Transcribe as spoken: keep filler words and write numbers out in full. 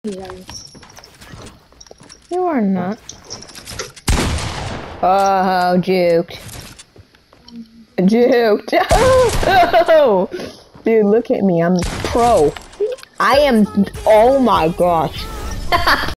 Yes. You are not. Oh, juked. Juked. Oh, dude, look at me. I'm pro. I am. Oh my gosh.